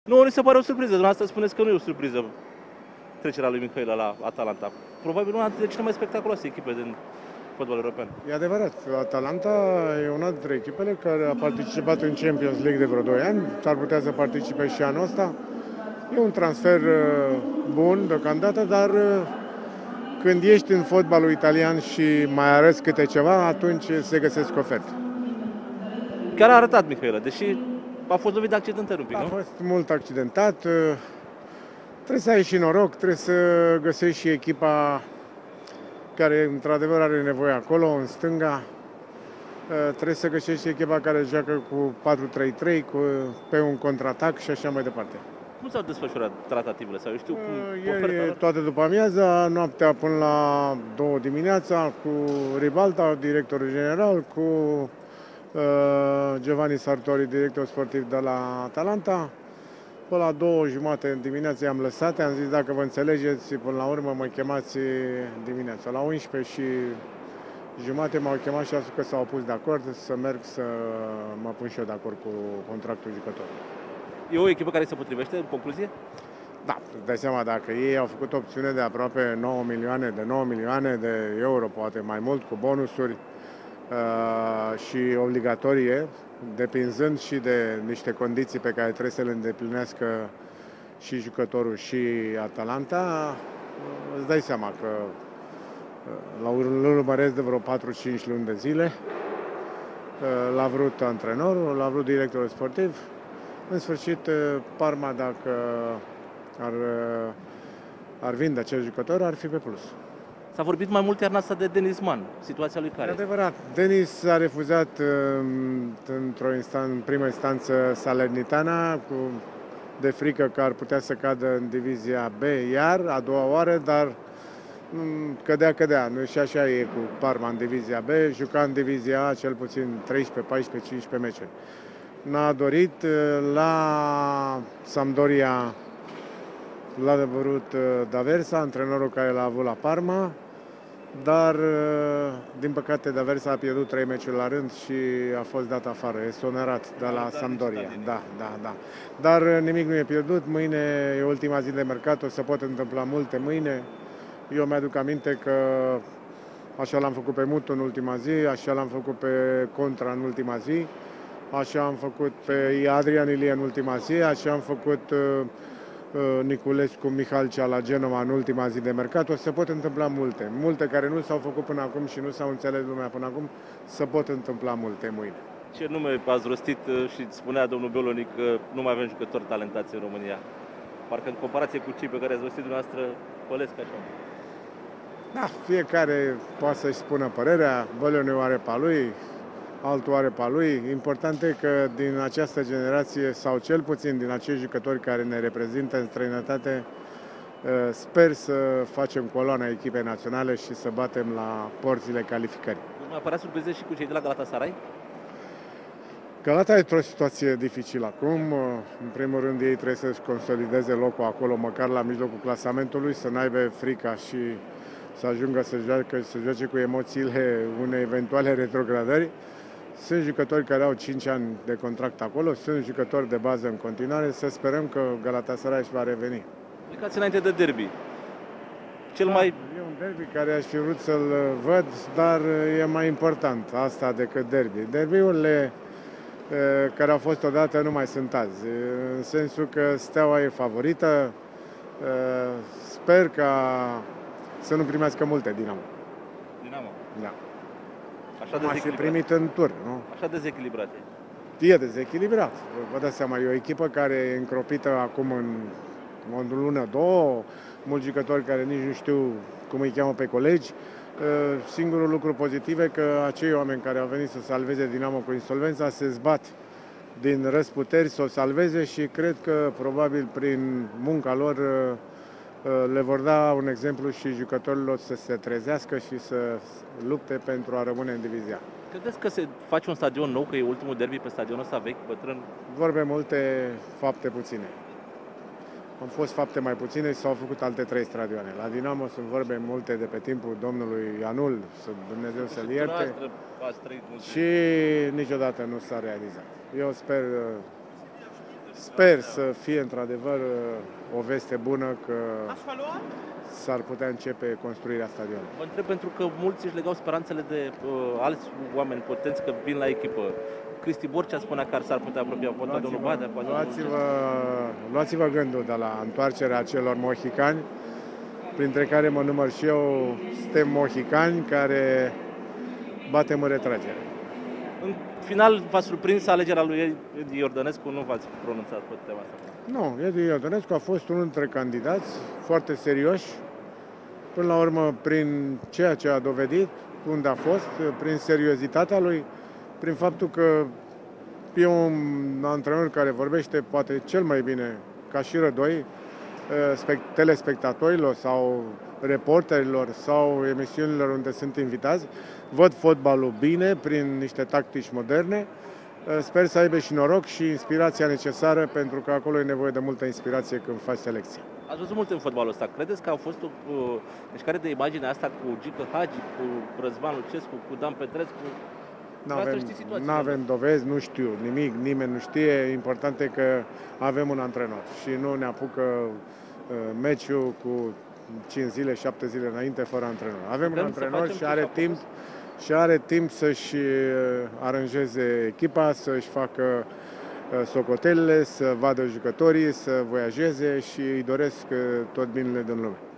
Nu, ni se pare o surpriză. Dumneavoastră spuneți că nu e o surpriză trecerea lui Mihaela la Atalanta. Probabil una dintre cele mai spectaculoase echipe din fotbal european. E adevărat, Atalanta e una dintre echipele care a participat în Champions League de vreo 2 ani, s-ar putea să participe și anul ăsta. E un transfer bun deocamdată, dar când ești în fotbalul italian și mai arăți câte ceva, atunci se găsesc oferte. Chiar a arătat Mihaela, deși a fost lovit de accidentări un pic, A nu? fost mult accidentat, trebuie să ai și noroc, trebuie să găsești și echipa care într-adevăr are nevoie acolo, în stânga. Trebuie să găsești echipa care joacă cu 4-3-3, pe un contraatac și așa mai departe. Cum s-au desfășurat tratativele? Sau eu știu cum Ieri toată după amiaza, noaptea până la 2 dimineața, cu Ribalta, directorul general, cu Giovanni Sartori, director sportiv de la Atalanta. Până la 2:30 dimineața i-am lăsat, am zis dacă vă înțelegeți, până la urmă mă chemați dimineața. La 11:30 m-au chemat și a spus că s-au pus de acord să merg să mă pun și eu de acord cu contractul jucătorului. E o echipă care se potrivește, în concluzie? Da, îți dai seama, dacă ei au făcut opțiune de aproape 9 milioane de euro, poate mai mult, cu bonusuri și obligatorie, depinzând și de niște condiții pe care trebuie să le îndeplinească și jucătorul și Atalanta, îți dai seama că îl urmăresc de vreo 4-5 luni de zile. L-a vrut antrenorul, l-a vrut directorul sportiv. În sfârșit, Parma, dacă ar vinde acel jucător, ar fi pe plus. S-a vorbit mai mult iarna asta de Denis Man, situația lui care? E adevărat, Denis a refuzat în primă instanță Salernitana, de frică că ar putea să cadă în divizia B iar, a doua oară, dar cădea. Nu și așa e cu Parma în divizia B, juca în divizia A cel puțin 13, 14, 15 meciuri. N-a dorit, la Sampdoria l-a vrut D'Aversa, antrenorul care l-a avut la Parma, dar din păcate D'Aversa a pierdut 3 meciuri la rând și a fost dat afară, exonerat de la Sampdoria. Da. Dar nimic nu e pierdut, mâine e ultima zi de mercat, o să pot întâmpla multe mâine. Eu mi-aduc aminte că așa l-am făcut pe Mutu în ultima zi, așa l-am făcut pe Contra în ultima zi, așa am făcut pe Adrian Ilie în ultima zi, așa am făcut Niculescu Mihalcea la Genova în ultima zi de mercat. O să pot întâmpla multe care nu s-au făcut până acum și nu s-au înțeles lumea până acum, să pot întâmpla multe mâine. Ce nume ați rostit și spunea domnul Biolonic că nu mai avem jucători talentați în România? Parcă în comparație cu cei pe care ați rostit dumneavoastră, pălesc așa. Da, fiecare poate să-și spună părerea, Biolonic are pe lui, altul are pe lui. Important e că din această generație, sau cel puțin din acești jucători care ne reprezintă în străinătate, sper să facem coloana echipei naționale și să batem la porțile calificării. Nu apărea surprize și cu cei de la Galatasaray? Galata e într-o situație dificilă acum. În primul rând ei trebuie să-și consolideze locul acolo, măcar la mijlocul clasamentului, să n-aibă frica și să ajungă să joace cu emoțiile unei eventuale retrogradări. Sunt jucători care au 5 ani de contract acolo, sunt jucători de bază în continuare, să sperăm că Galatasaray își va reveni. Plecați înainte de derby. E un derby care aș fi vrut să-l văd, dar e mai important asta decât derby. Derbiurile care au fost odată nu mai sunt azi, în sensul că Steaua e favorită, sper ca să nu primească multe Dinamo. Dinamo? Da. Așa dezechilibrat. Primit în turn, nu? Așa dezechilibrate. E dezechilibrat. Vă dați seama, e o echipă care e încropită acum în o lună, două, mulți jucători care nici nu știu cum îi cheamă pe colegi. Singurul lucru pozitiv e că acei oameni care au venit să salveze Dinamo cu insolvența se zbat din răsputeri să o salveze și cred că probabil prin munca lor le vor da un exemplu și jucătorilor să se trezească și să lupte pentru a rămâne în divizia. Credeți că se face un stadion nou, că e ultimul derby pe stadionul ăsta vechi, bătrân? Vorbe multe, fapte puține. Au fost fapte mai puține și s-au făcut alte 3 stadioane. La Dinamo sunt vorbe multe de pe timpul domnului Ianul, să Dumnezeu să-l ierte, și niciodată nu s-a realizat. Eu Sper să fie într-adevăr o veste bună că s-ar putea începe construirea stadionului. Vă întreb pentru că mulți își legau speranțele de alți oameni potenți că vin la echipă. Cristi Borcea spunea că s-ar putea apropia, poate domnul Badea, poate luați-vă gândul de la întoarcerea celor mohicani, printre care mă număr și eu, suntem mohicani care batem în retragere. În final, v-a surprins alegerea lui Edi Iordănescu? Nu v-ați pronunțat pe tema asta? Nu, Edi Iordănescu a fost unul dintre candidați foarte serioși, până la urmă prin ceea ce a dovedit, unde a fost, prin seriozitatea lui, prin faptul că e un antrenor care vorbește poate cel mai bine ca și Rădoi telespectatorilor sau reporterilor sau emisiunilor unde sunt invitați, văd fotbalul bine, prin niște tactici moderne. Sper să aibă și noroc și inspirația necesară, pentru că acolo e nevoie de multă inspirație când faci selecție. Ați văzut mult în fotbalul ăsta. Credeți că a fost o mișcare de imagine asta cu Gică Hagi, cu Răzvan Lucescu, cu Dan Petrescu? Nu avem dovezi, nu știu nimic, nimeni nu știe. Important e că avem un antrenor și nu ne apucă meciul cu 5 zile, 7 zile înainte fără antrenor. Avem un antrenor și are timp să-și aranjeze echipa, să-și facă socotelele, să vadă jucătorii, să voiajeze și îi doresc tot binele din lume.